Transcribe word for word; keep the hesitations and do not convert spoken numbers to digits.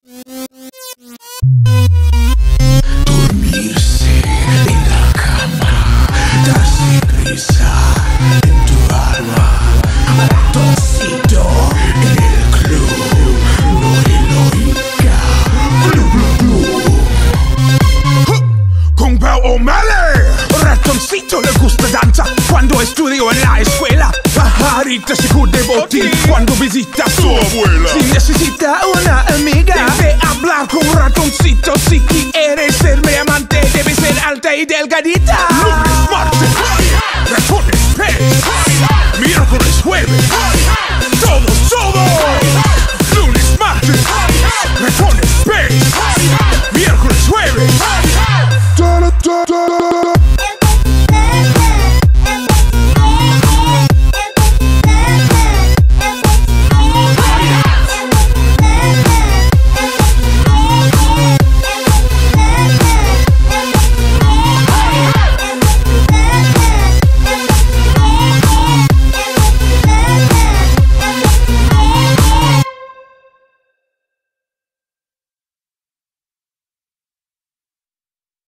Dormirse en la cama, darse prisa en tu alma, ratoncito en el club, no Eloica, club, club, club. Con Pau O'Malley, ratoncito le gusta danza cuando estudio en la escuela. Pajarita se cubre botín cuando visita a su abuela. Si necesita una amiga, debe hablar con ratoncito. Si quiere ser mi amante, debe ser alta y delgadita. Lunes, martes, ratones, pez, miércoles, jueves.